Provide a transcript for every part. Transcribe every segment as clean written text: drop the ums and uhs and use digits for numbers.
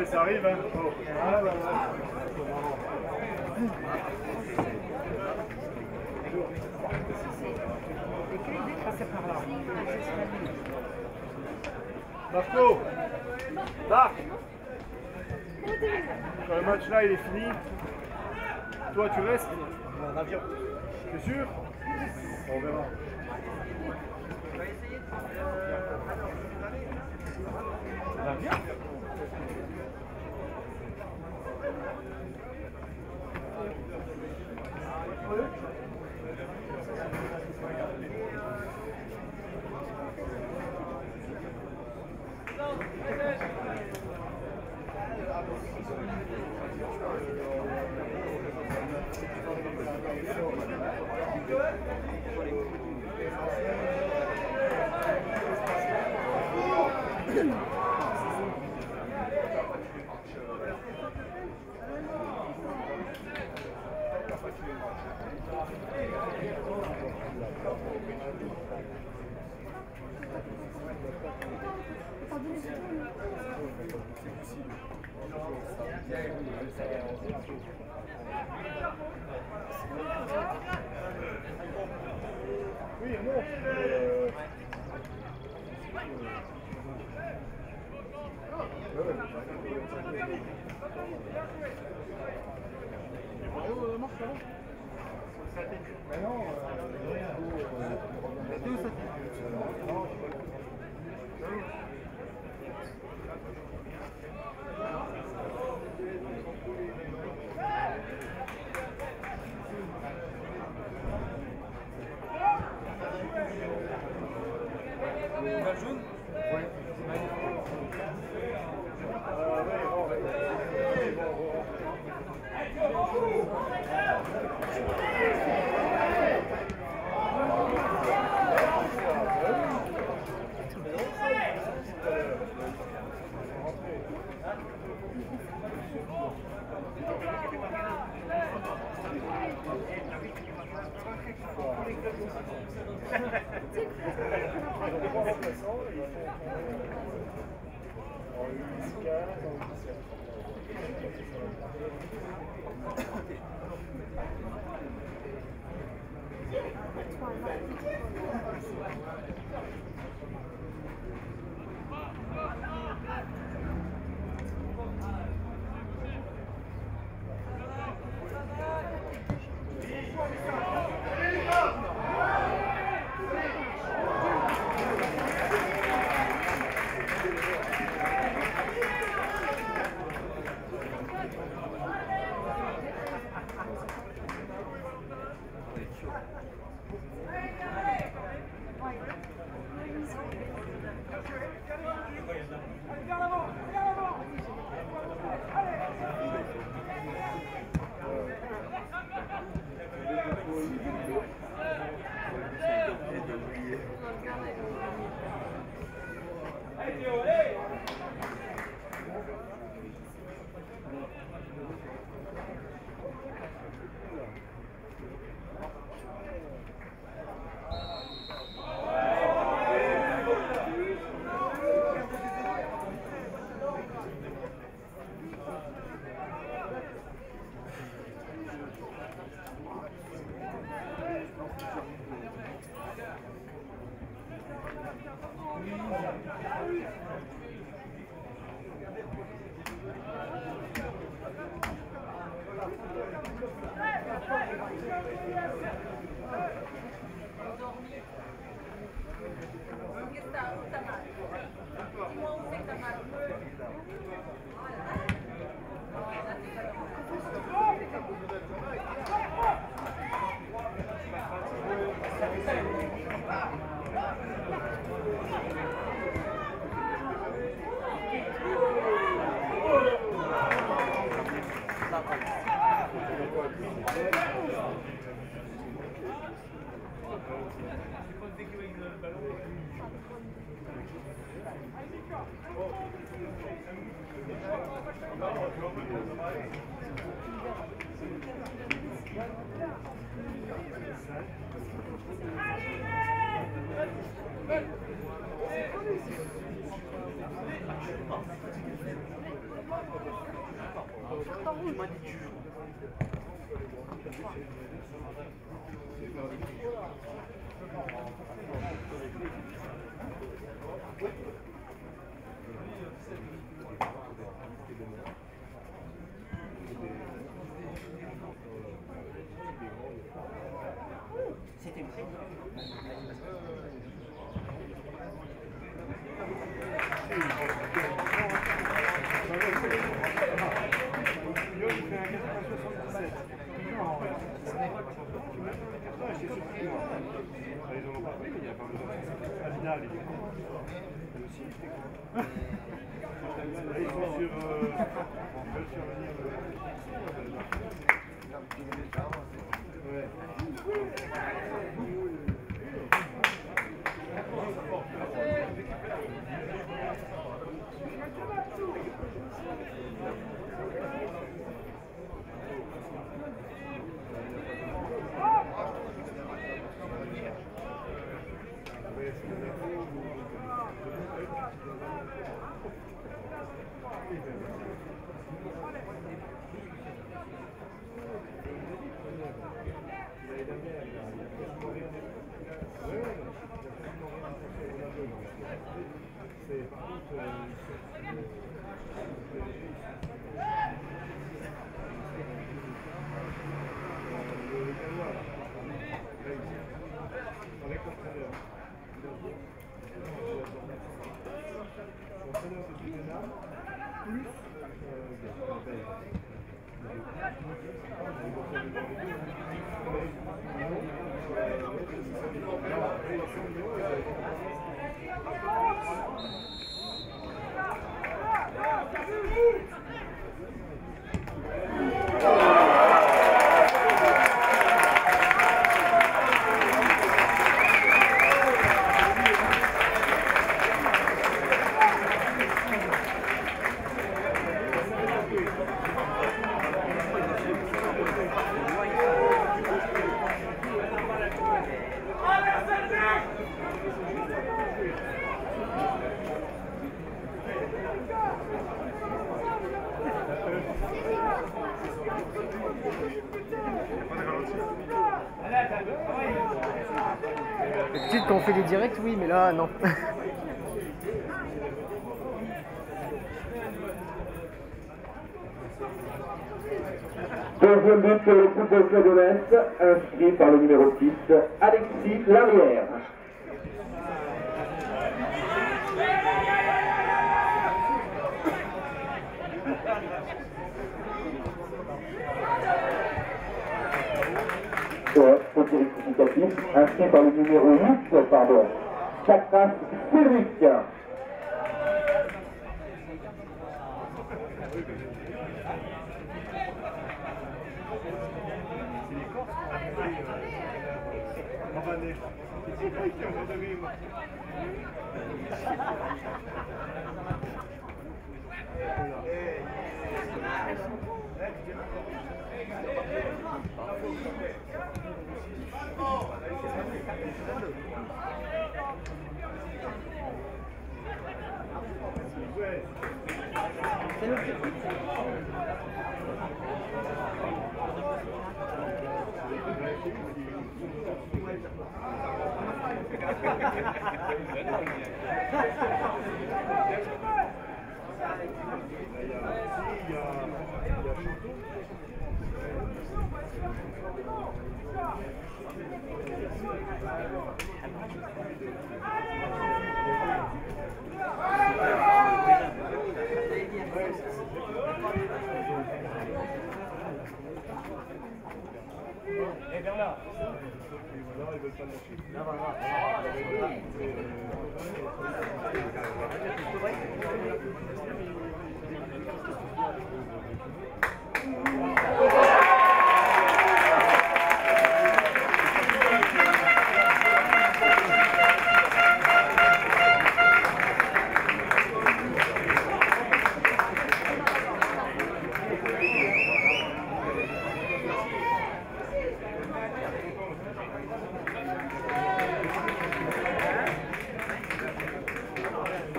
ça arrive, hein. Ah, bah, Marco, Marc, quand le match là il est fini, toi tu restes en avion. T'es sûr? On verra. Ça va bien? Oui, non. C'était très bien. Ils en ont pas pris, mais il n'y a pas besoin de ça. Adina, elle est aussi. Ils sont sur. On peut survenir. Ouais. D'habitude, quand on fait des directs, oui, mais là, non. Deuxième but pour le football club de Metz, inscrit par le numéro 6, Alexis Larrière. Pour tir rectificatif, inscrit par le numéro 8, pardon, Chakras Cédric. Et Bernard, ils veulent pas le lâcher. Là,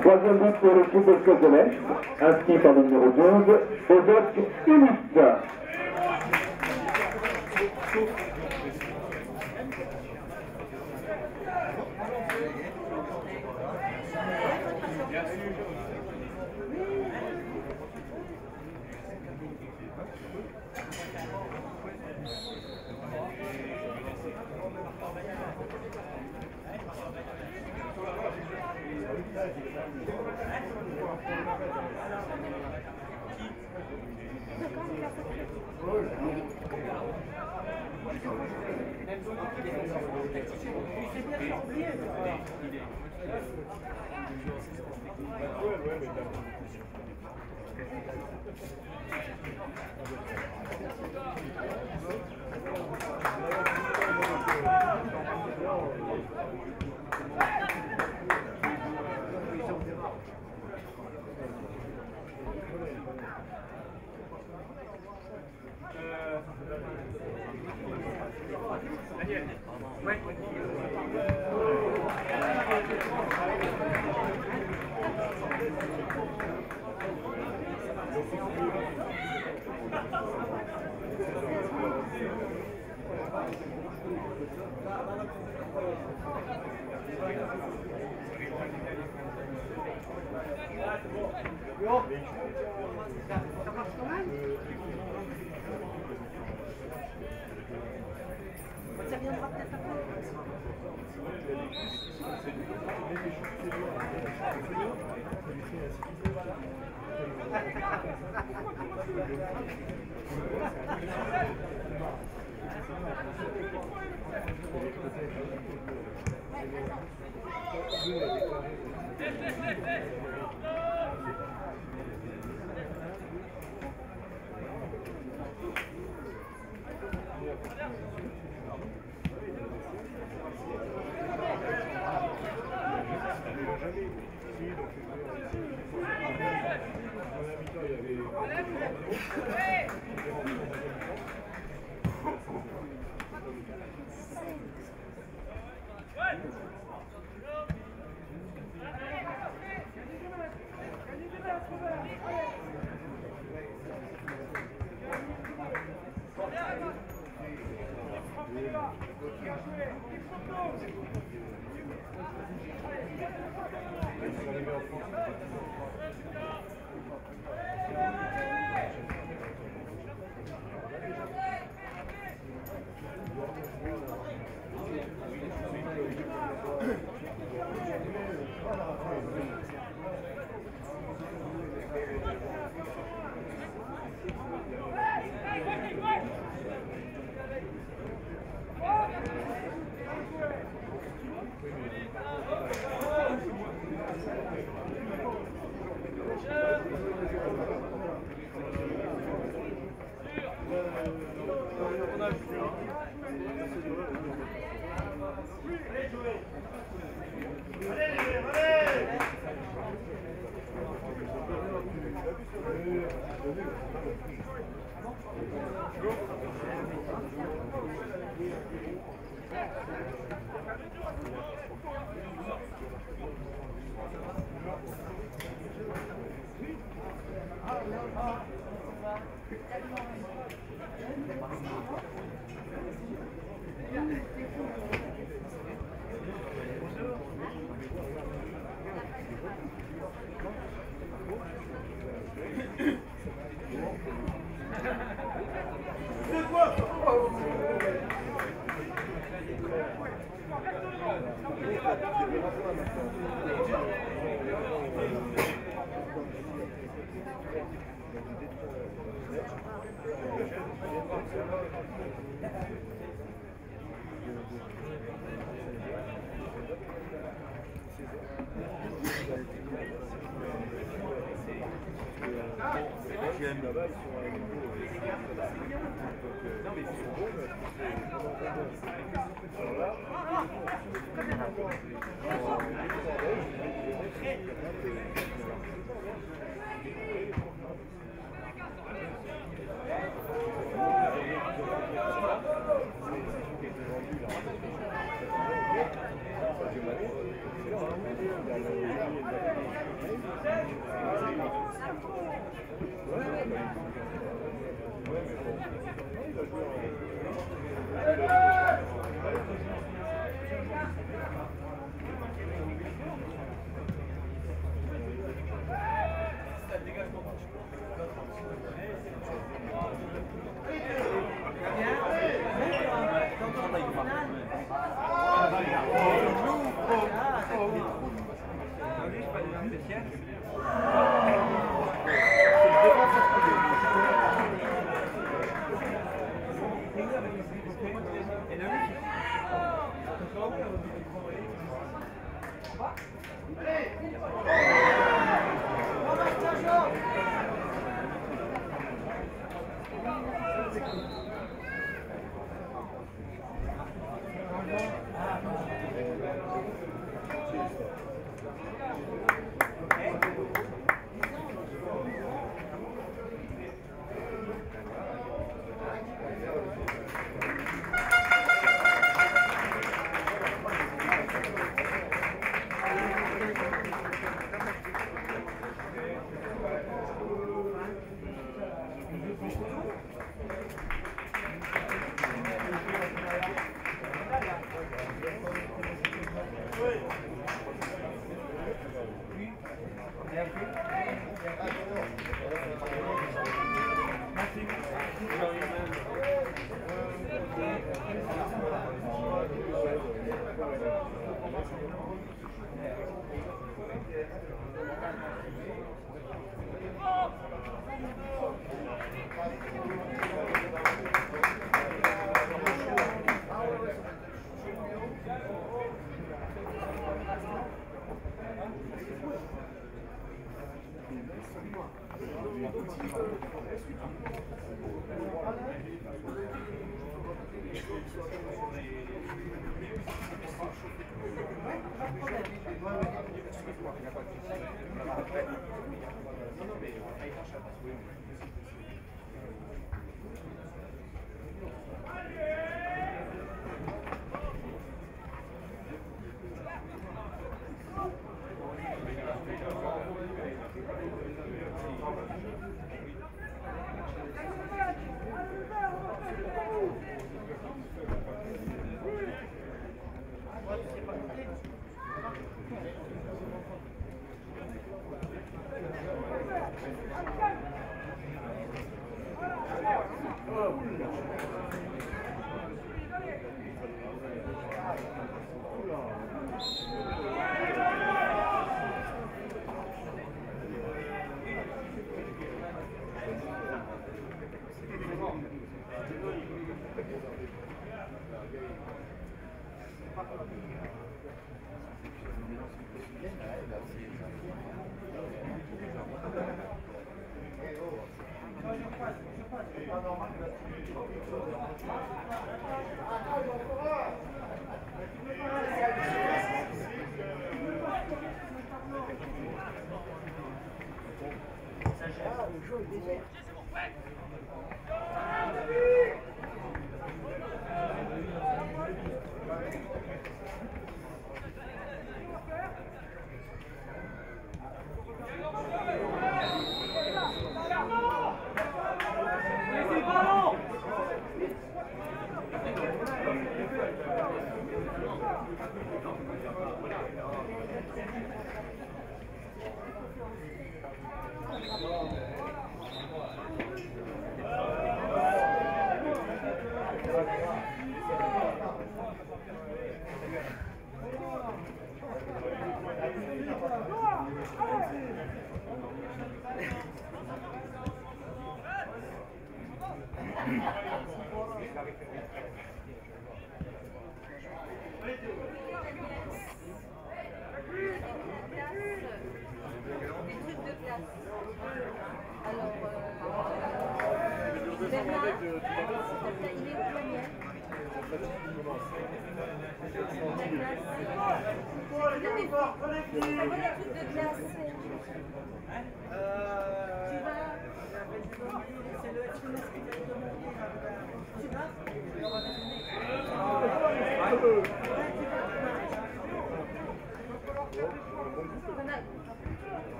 Troisième but pour l'équipe de Scotland, inscrit par le numéro 12, Ozok Ulysse. Ça viendra peut-être après.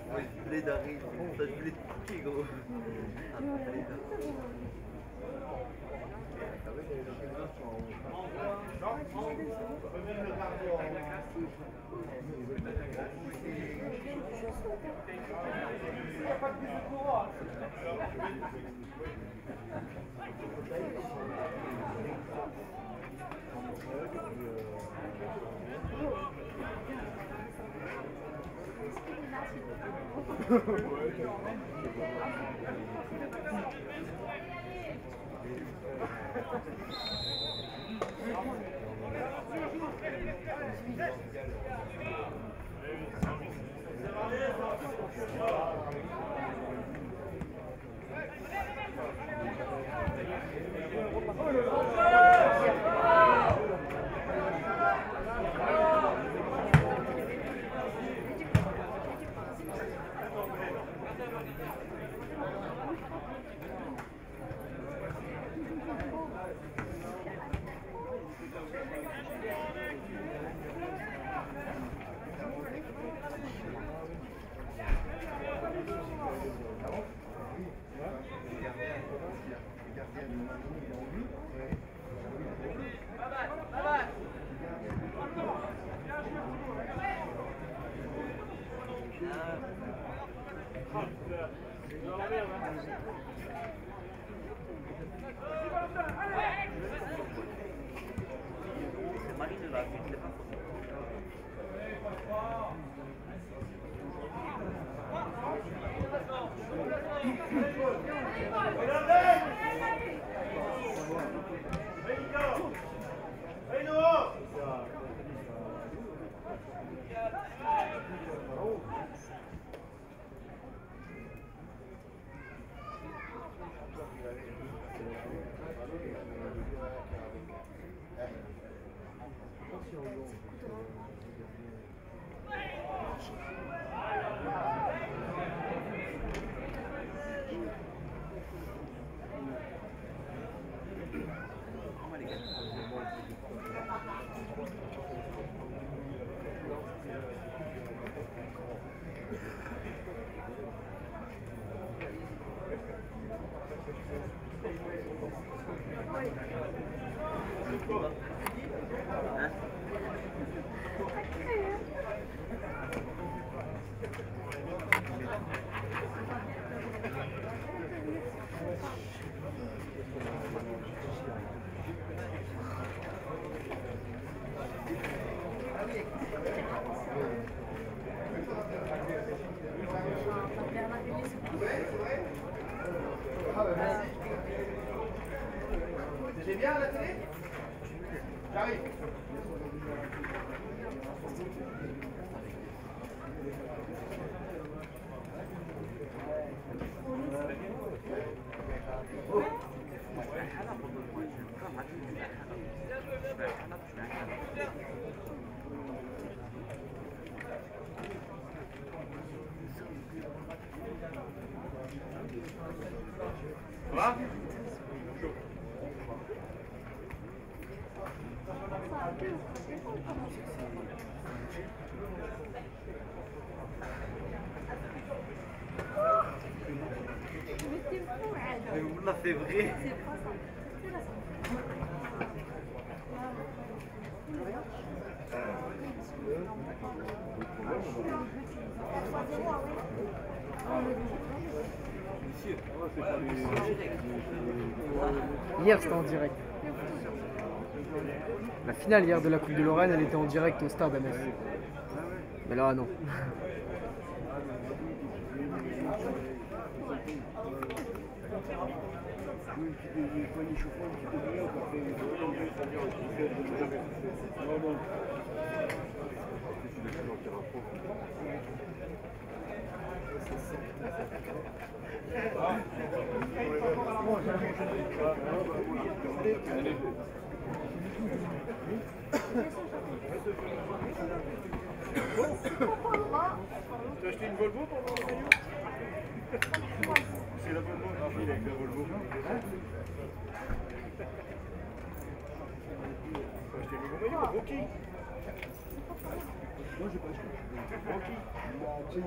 Ouais, je voulais d'arriver, je voulais de piquer, gros. C'est Marine là, c'est pas J'ai bien à la télé? J'arrive. Voilà. On l'a fait vrai. Hier, c'était en direct. La finale hier de la Coupe de Lorraine, elle était en direct au stade à Metz. Mais là, non. Tu as acheté une Volvo pour mon caillou? C'est la Volvo, il avec la Volvo. Tu as acheté une Volvo, Rocky. Moi, j'ai pas acheté.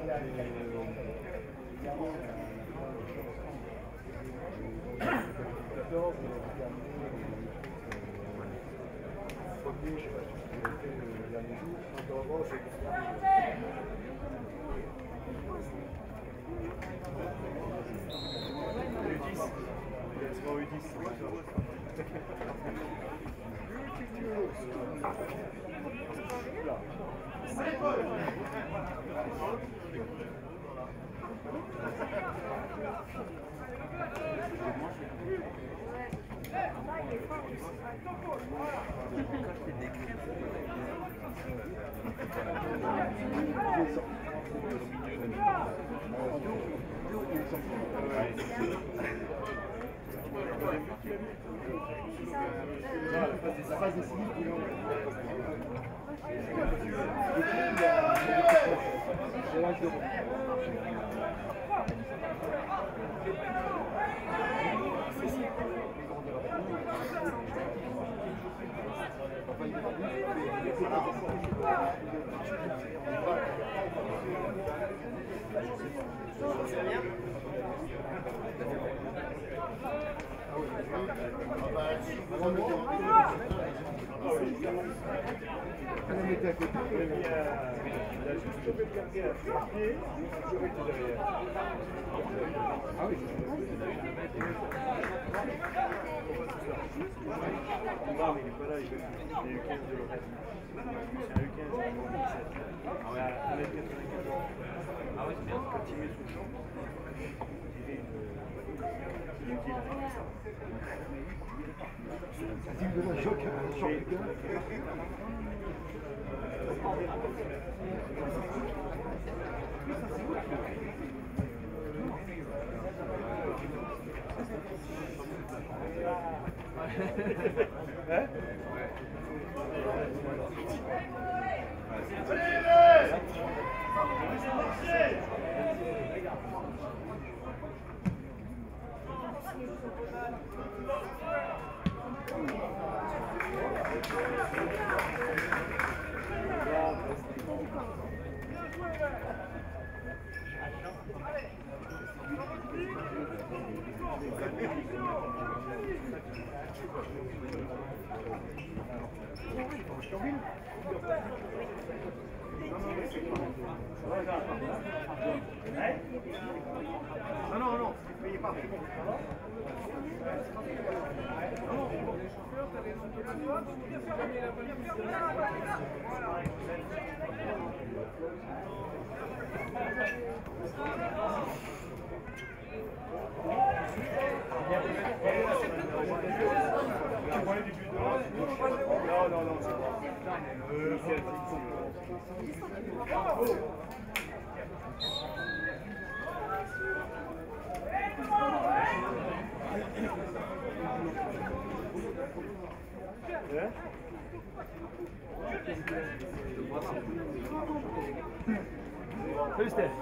Salut Steph.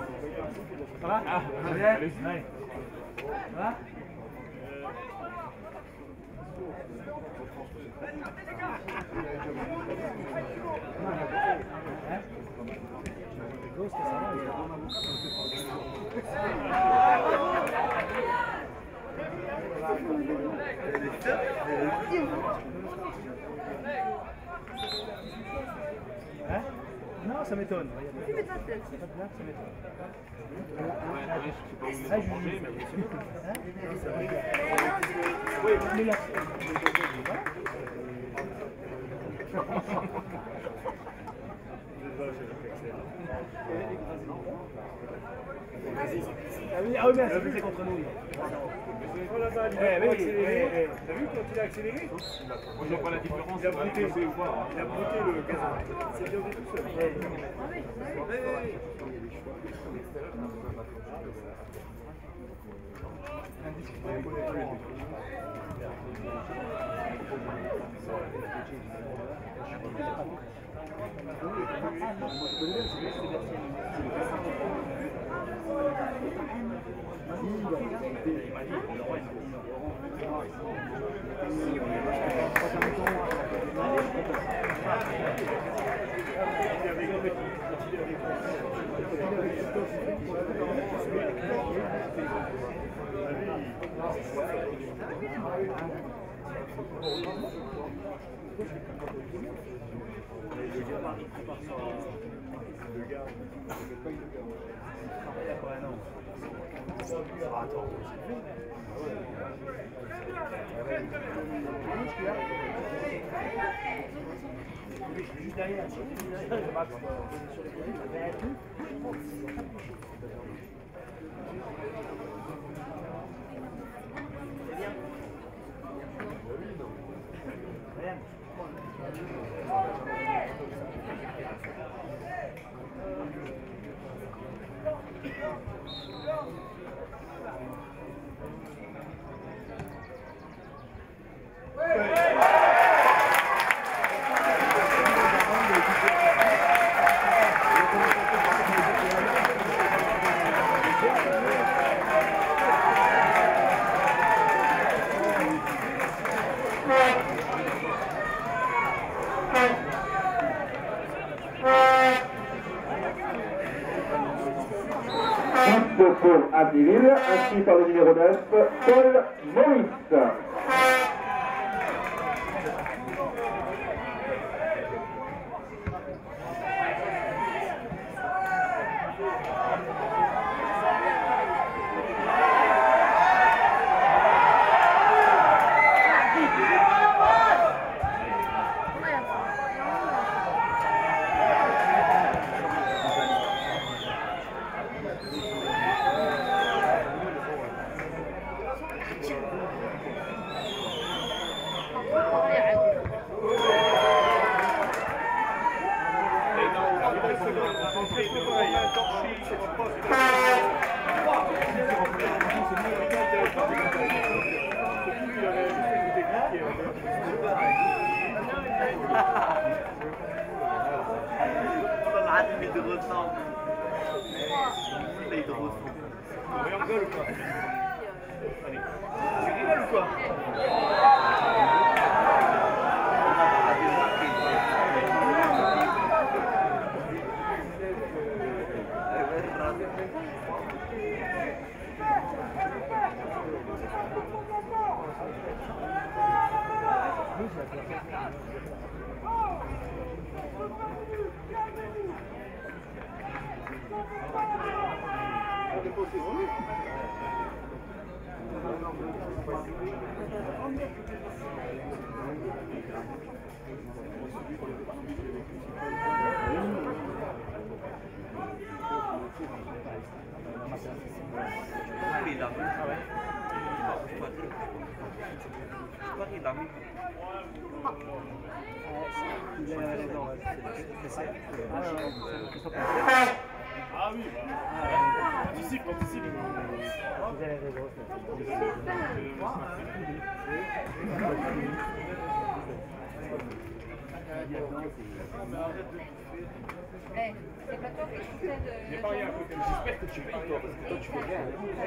Ça va? Ah, bien. Salut. Ouais. Ça va? Hein? Non, ça m'étonne. Ça m'étonne. Ah, je manger, mais oui, mais là. Ah oui, mais c'est contre nous. T'as vu quand il a accéléré? Moi je vois pas la différence. Il a brouté le gazon. C'est bien vu tout seul. Juste derrière, Paul Abdiville, inscrit par le numéro 9, Paul Maurice. Ah oui, anticipe, anticipe. C'est pas toi qui essaie de... J'ai pas rien à côté, mais j'espère que tu payes toi, parce que toi tu fais rien.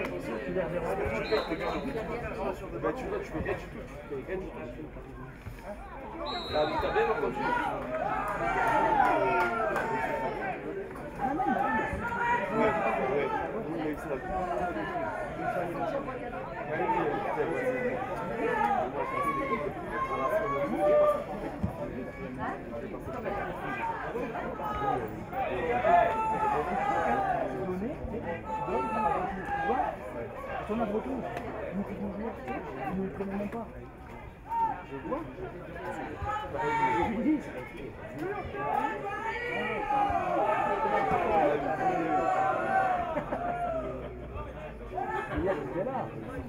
Bah tu vois, tu fais rien du tout, tu fais rien du tout. T'as bien entendu. Ouais, mais ça... Ton a de retour, nous pouvons jouer, nous ne le prenons même pas. Je vois. Hier, j'étais là.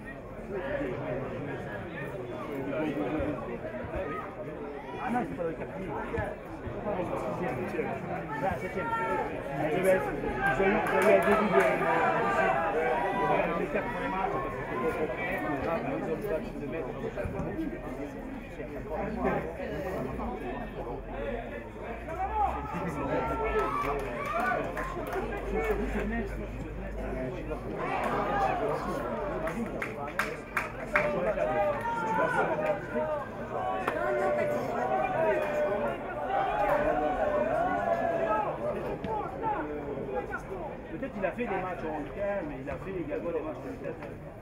Ah non, c'est pas le quatrième. C'est pas le septième. Ils ont eu un début de... Les 4 premiers matchs. Peut-être qu'il a fait des matchs en week-end, mais il a fait également des matchs en week-end.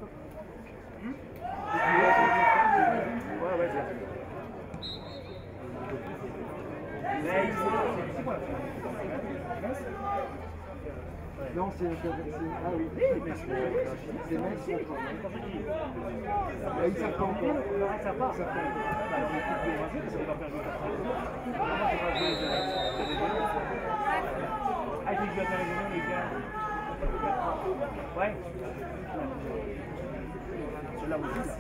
Ouais, ouais, c'est quoi? Non, c'est. Ah oui. C'est Metz. Il s'en pas encore. Ça part. Alors, l'équipe de Brésil, ça va faire jouer. Ah, il faut que je vais faire les gars. Ouais. Celui-là aussi, là.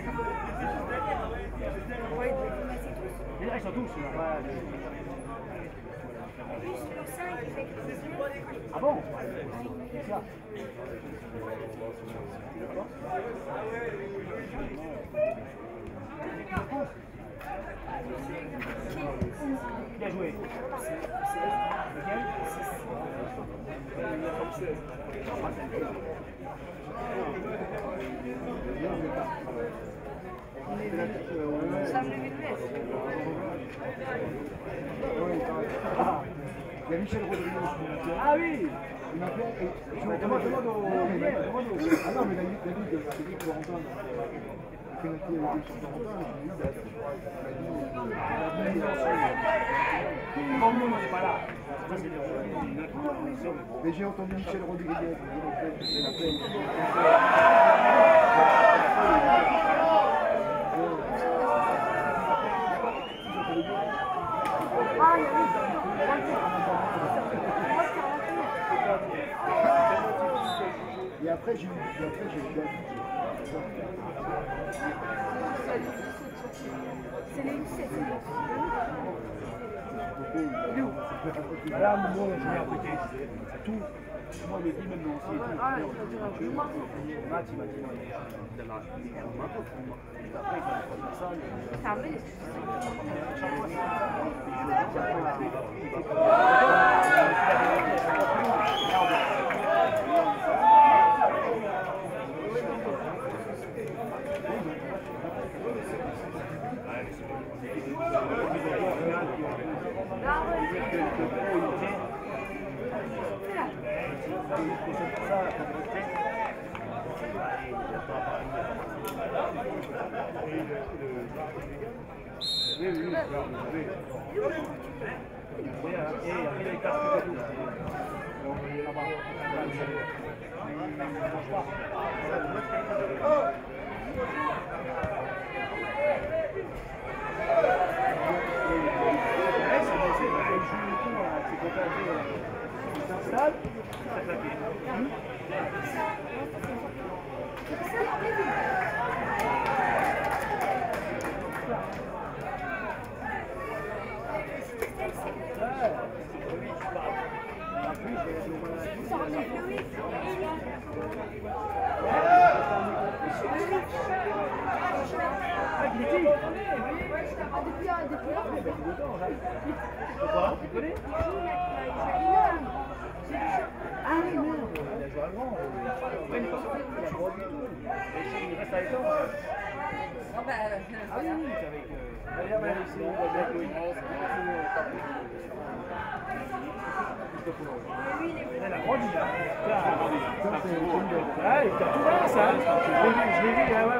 Là, ils sont tous, là. Ah bon? C'est ça. Bien joué. Lequel? Il y a Michel Rodriguez. Ah oui! Il m'a fait. Demande au. Ah non, mais David, c'est Corentin. Il fait notre sur Corentin. Bon, non, on n'est pas là. Mais j'ai entendu Michel Rodriguez. Et après, j'ai eu C'est les 17. Là, moi, je vais appliquer. C'est tout. Moi, le dis maintenant aussi. Matt, il m'a dit non. Ça va. Ah, il t'a tout là, ça. Je l'ai vu, ouais.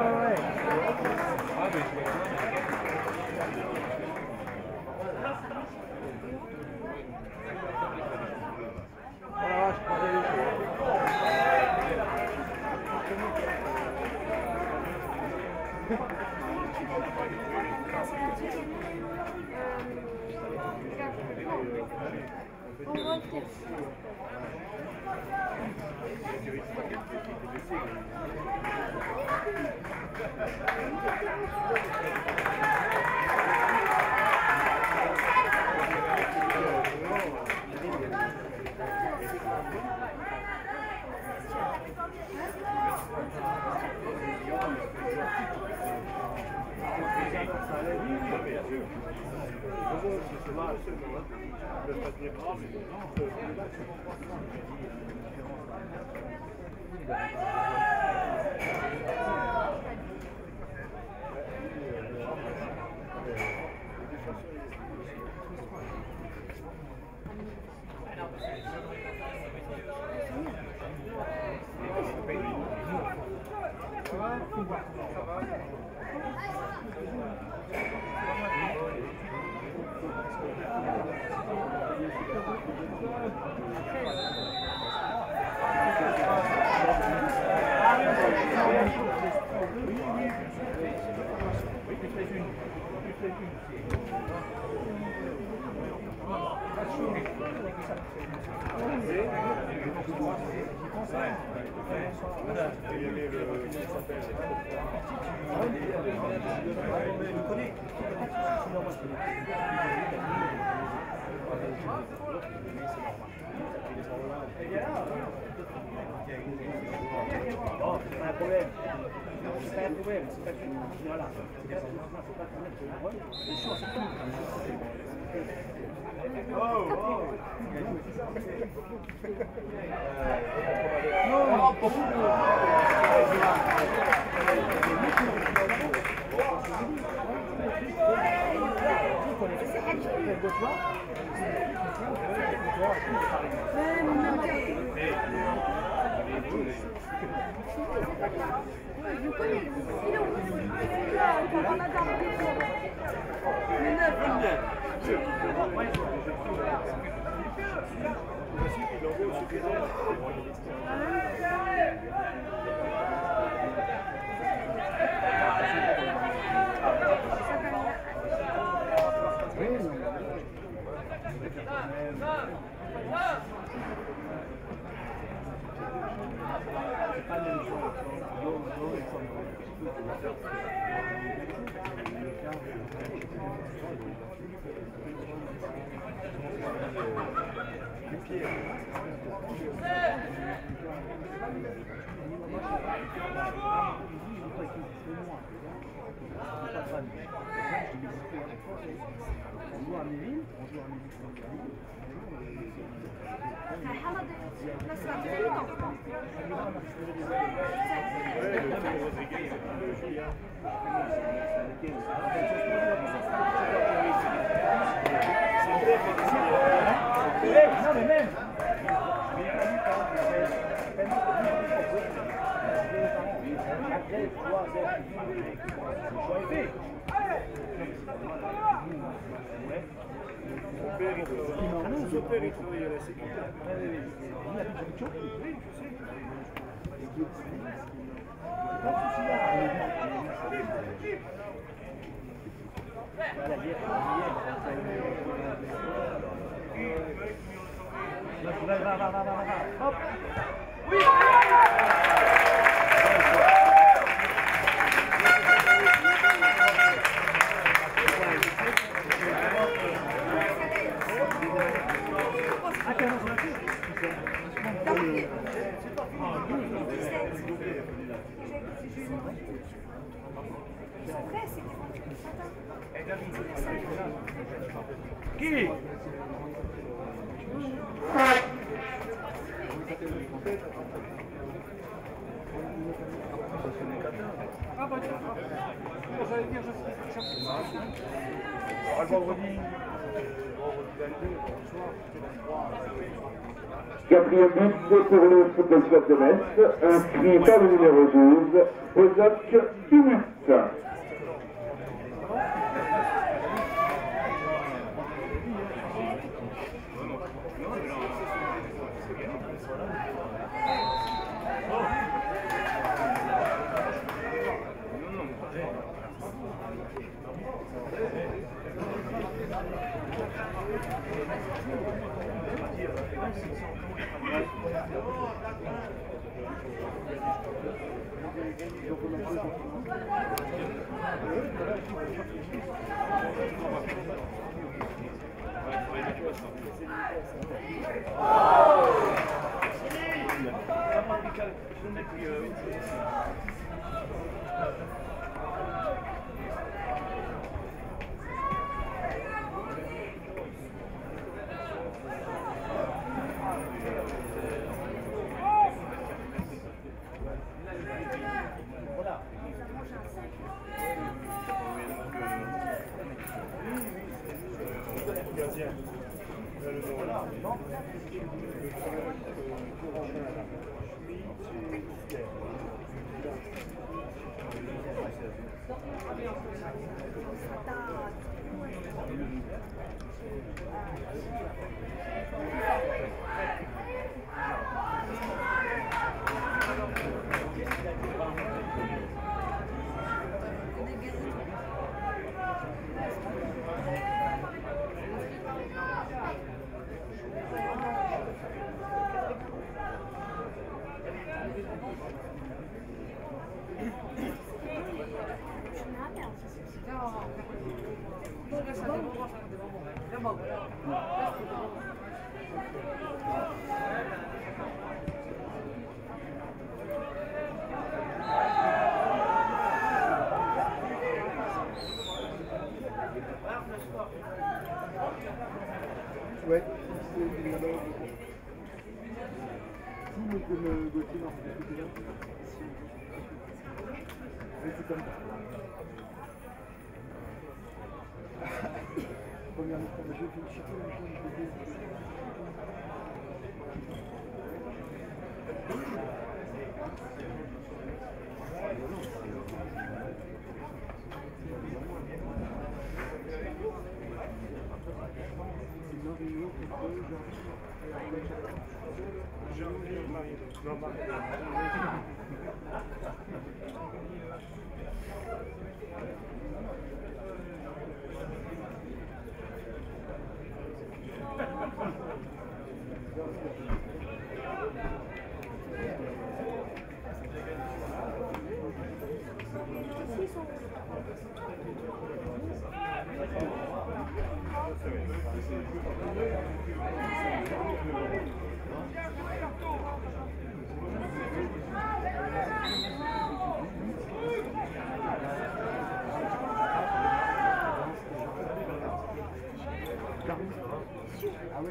Oh, c'est pas un problème. C'est pas un problème, c'est pas que... Voilà. C'est pas un problème. C'est sûr, c'est tout. Je connais, il est où? On a gardé le 4e but pour le Football Club de Metz, inscrit par le numéro 12, Ozok Umut. Ouais, c'est là-bas. Si, mais comme Gauthier, non, c'est bien. Mais c'est comme ça. Première mission, je vais féliciter la chose, je vais dire. Ah ouais,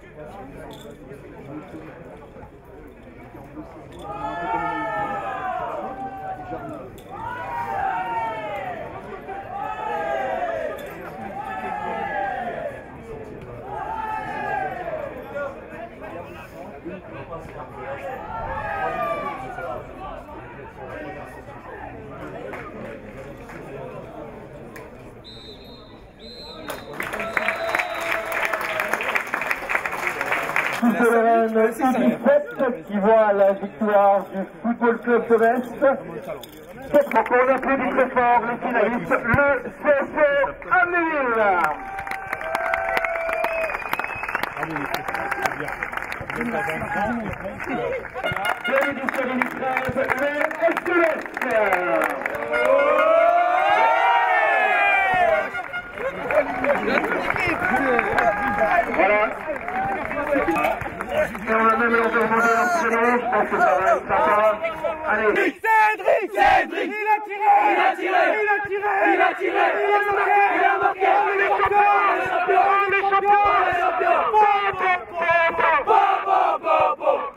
U17 qui voit la victoire du Football Club de Metz. Donc on applaudit très fort les finalistes, le CSF Amnéville. De l'édition 2013, le SQS. Voilà. Et on a même l'environnement de l'entraînement, je pense que ça va être sympa. Allez. Cédric, il a tiré, il a marqué, on est champion, on est champion.